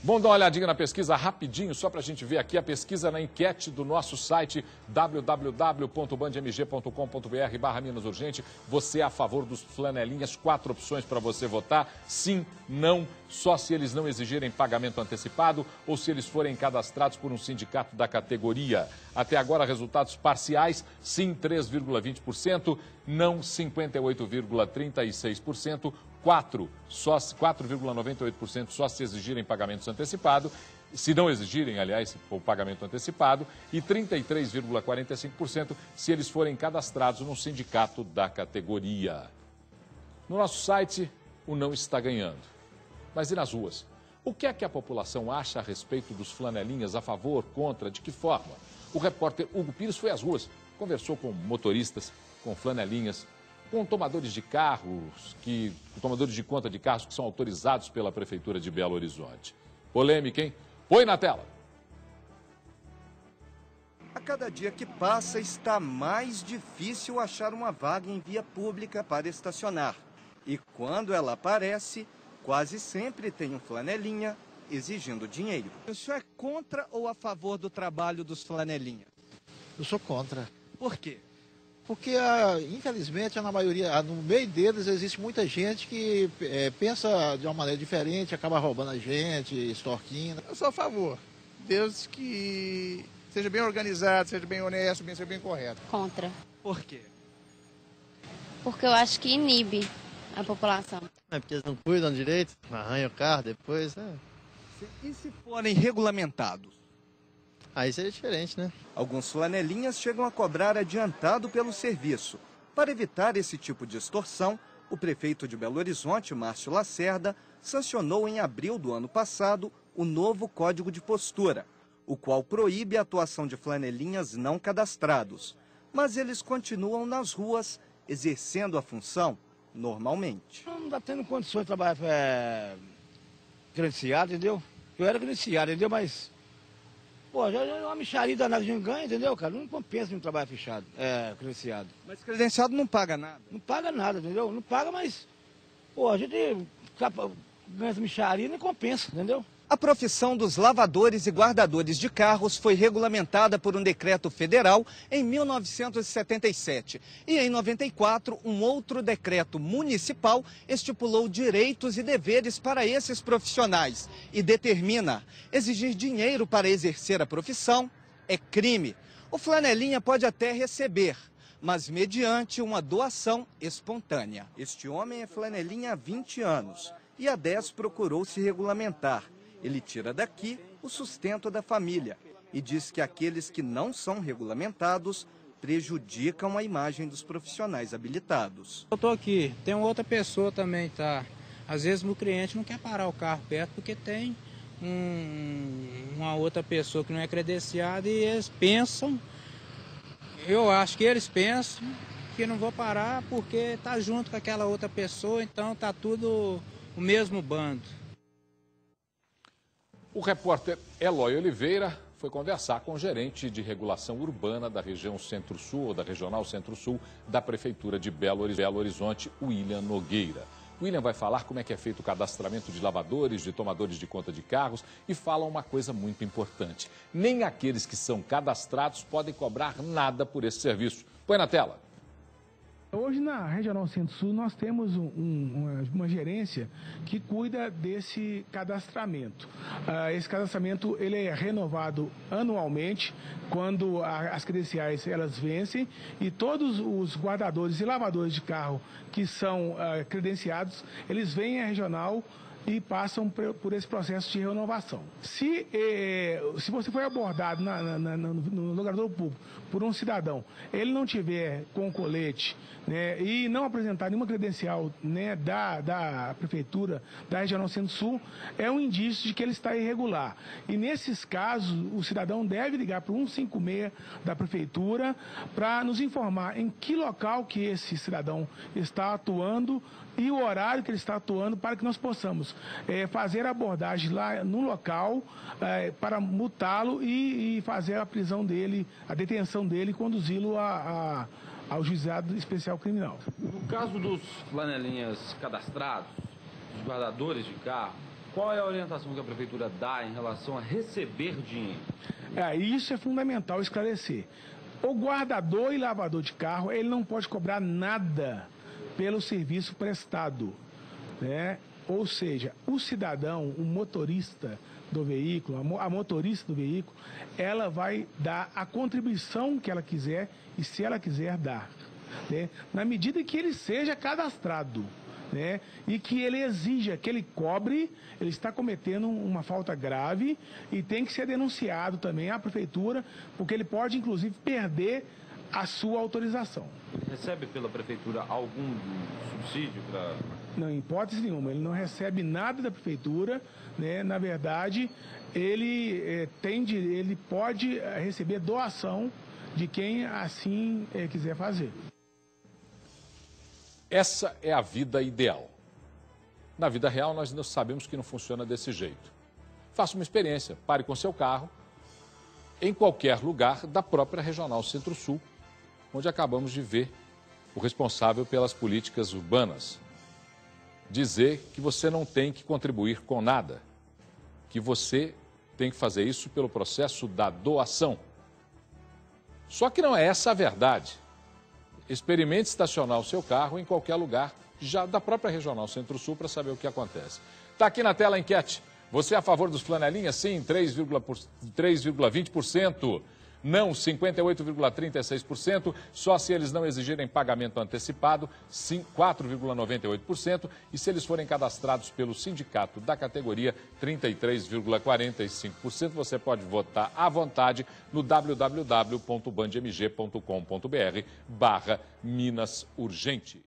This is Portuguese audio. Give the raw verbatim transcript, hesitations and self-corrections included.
Vamos dar uma olhadinha na pesquisa rapidinho, só para a gente ver aqui a pesquisa na enquete do nosso site w w w ponto band m g ponto com ponto b r barra Minas Urgente. Você é a favor dos flanelinhas? Quatro opções para você votar. Sim, não, só se eles não exigirem pagamento antecipado ou se eles forem cadastrados por um sindicato da categoria. Até agora, resultados parciais: sim, três vírgula vinte por cento, não, cinquenta e oito vírgula trinta e seis por cento, quatro vírgula noventa e oito por cento só se exigirem pagamento antecipado, se não exigirem, aliás, o pagamento antecipado, e trinta e três vírgula quarenta e cinco por cento se eles forem cadastrados num sindicato da categoria. No nosso site, o não está ganhando. Mas e nas ruas? O que é que a população acha a respeito dos flanelinhas, a favor, contra, de que forma? O repórter Hugo Pires foi às ruas, conversou com motoristas, com flanelinhas, com tomadores de carros, que, tomadores de conta de carros que são autorizados pela Prefeitura de Belo Horizonte. Polêmica, hein? Põe na tela. A cada dia que passa, está mais difícil achar uma vaga em via pública para estacionar. E quando ela aparece, quase sempre tem um flanelinha exigindo dinheiro. O senhor é contra ou a favor do trabalho dos flanelinhas? Eu sou contra. Por quê? Porque, ah, infelizmente, na maioria, no meio deles existe muita gente que é, pensa de uma maneira diferente, acaba roubando a gente, extorquindo. Eu sou a favor, desde que seja bem organizado, seja bem honesto, seja bem correto. Contra. Por quê? Porque eu acho que inibe a população. É porque eles não cuidam direito, arranham o carro depois, né? E se forem regulamentados? Aí seria diferente, né? Alguns flanelinhas chegam a cobrar adiantado pelo serviço. Para evitar esse tipo de extorsão, o prefeito de Belo Horizonte, Márcio Lacerda, sancionou em abril do ano passado o novo Código de Postura, o qual proíbe a atuação de flanelinhas não cadastrados. Mas eles continuam nas ruas, exercendo a função normalmente. Não está tendo condições de trabalhar é, credenciado, entendeu? Eu era credenciado, entendeu? Mas... Pô, já é uma micharia danada, a gente ganha, entendeu, cara? Não compensa um trabalho fechado, é, credenciado. Mas credenciado não paga nada? Não paga nada, entendeu? Não paga, mas, pô, a gente ganha essa micharia e não compensa, entendeu? A profissão dos lavadores e guardadores de carros foi regulamentada por um decreto federal em mil novecentos e setenta e sete. E em noventa e quatro, um outro decreto municipal estipulou direitos e deveres para esses profissionais e determina: exigir dinheiro para exercer a profissão é crime. O flanelinha pode até receber, mas mediante uma doação espontânea. Este homem é flanelinha há vinte anos e há dez procurou se regulamentar. Ele tira daqui o sustento da família e diz que aqueles que não são regulamentados prejudicam a imagem dos profissionais habilitados. Eu estou aqui, tem outra pessoa também, tá? Às vezes o cliente não quer parar o carro perto porque tem um, uma outra pessoa que não é credenciada e eles pensam, eu acho que eles pensam que não vou parar porque está junto com aquela outra pessoa, então está tudo o mesmo bando. O repórter Eloy Oliveira foi conversar com o gerente de regulação urbana da região Centro-Sul, ou da Regional Centro-Sul, da Prefeitura de Belo Horizonte, William Nogueira. William vai falar como é que é feito o cadastramento de lavadores, de tomadores de conta de carros e fala uma coisa muito importante: nem aqueles que são cadastrados podem cobrar nada por esse serviço. Põe na tela. Hoje na Regional Centro-Sul nós temos um, um, uma, uma gerência que cuida desse cadastramento. Uh, esse cadastramento ele é renovado anualmente quando a, as credenciais elas vencem e todos os guardadores e lavadores de carro que são uh, credenciados, eles vêm à regional e passam por esse processo de renovação. Se, eh, se você foi abordado na, na, na, no, no logrador público por um cidadão, ele não tiver com colete, né, e não apresentar nenhuma credencial, né, da, da Prefeitura, da Regional Centro-Sul, é um indício de que ele está irregular. E nesses casos, o cidadão deve ligar para o cento e cinquenta e seis da Prefeitura para nos informar em que local que esse cidadão está atuando e o horário que ele está atuando para que nós possamos é, fazer a abordagem lá no local é, para multá-lo e, e fazer a prisão dele, a detenção dele e conduzi-lo a, a, ao juizado especial criminal. No caso dos flanelinhas cadastrados, dos guardadores de carro, Qual é a orientação que a Prefeitura dá em relação a receber dinheiro? É, isso é fundamental esclarecer. O guardador e lavador de carro, ele não pode cobrar nada pelo serviço prestado, né? Ou seja, o cidadão, o motorista do veículo, a motorista do veículo, ela vai dar a contribuição que ela quiser e se ela quiser dar, né? Na medida que ele seja cadastrado, né? E que ele exija que ele cobre, ele está cometendo uma falta grave e tem que ser denunciado também à prefeitura, porque ele pode inclusive perder a sua autorização. Ele recebe pela prefeitura algum subsídio para... Não, em hipótese nenhuma, ele não recebe nada da prefeitura, né? Na verdade, ele, é, tem de, ele pode receber doação de quem assim é, quiser fazer. Essa é a vida ideal. Na vida real, nós não sabemos que não funciona desse jeito. Faça uma experiência, pare com seu carro em qualquer lugar da própria Regional Centro-Sul, onde acabamos de ver o responsável pelas políticas urbanas dizer que você não tem que contribuir com nada, que você tem que fazer isso pelo processo da doação. Só que não é essa a verdade. Experimente estacionar o seu carro em qualquer lugar já da própria Regional Centro-Sul para saber o que acontece. Está aqui na tela a enquete. Você é a favor dos flanelinhas? Sim, três vírgula vinte por cento. Não, cinquenta e oito vírgula trinta e seis por cento. Só se eles não exigirem pagamento antecipado, quatro vírgula noventa e oito por cento. E se eles forem cadastrados pelo sindicato da categoria, trinta e três vírgula quarenta e cinco por cento. Você pode votar à vontade no w w w ponto band m g ponto com ponto b r barra Minas Urgente.